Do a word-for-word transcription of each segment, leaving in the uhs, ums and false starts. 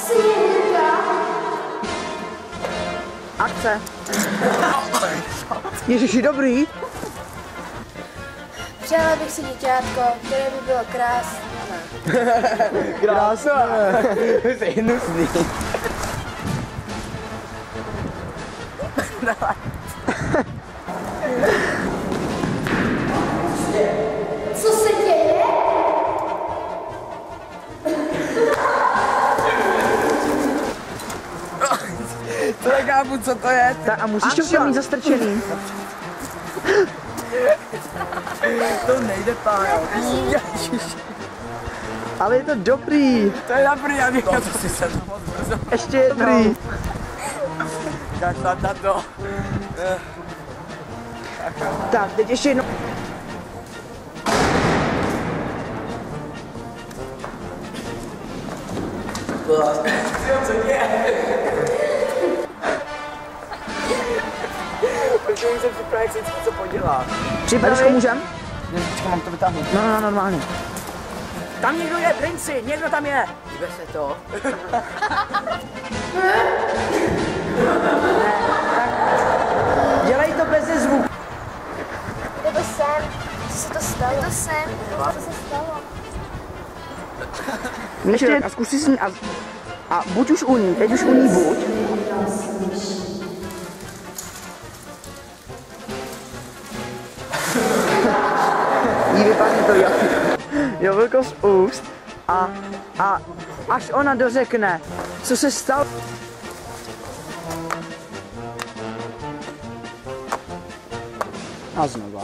Akce. Ježiši, dobrý. Přála bych si děťátko, které by bylo krásné. Krásné. Jsi hnusný. Co se děje? To nechápu, co to je. Ta, a musíš to všechno mít zastrčený. To nejde, pájo. Ale je to dobrý. To je dobrý, já bych to si se to moc brzo. Ještě jednou. Kašlat na to. Tak, teď ještě jednou. Co je? Protože jsem připraven, jak si něco podělá. Připravený? Můžem? Počkej, mám to vytáhnout. No, no, normálně. Tam někdo je, princi, někdo tam je. Díve se to. Ne, tak dělej to bez zvuku. Je to sem. Co se to stalo? Je to sem. Co se stalo? Ještě a zkus si s ní a, a buď už u ní, teď už u ní buď. Jí vypadne to jablko z úst a, a až ona dořekne, co se stalo. A znova.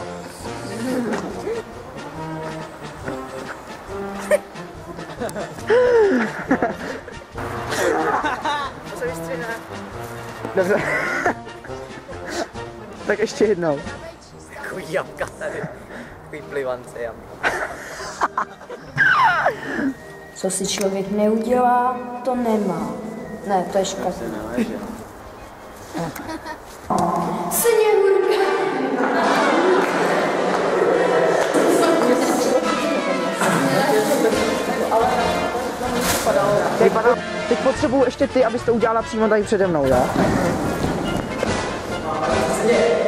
To se vystřihne. Dobře. Tak ještě jednou. Takový jabka tady. Takový plivance jabka. Co si člověk neudělá, to nemá. Ne, to je špatně. Sněhurka. Vypadá. Teď potřebuju ještě ty, abys to udělala přímo tady přede mnou, jo?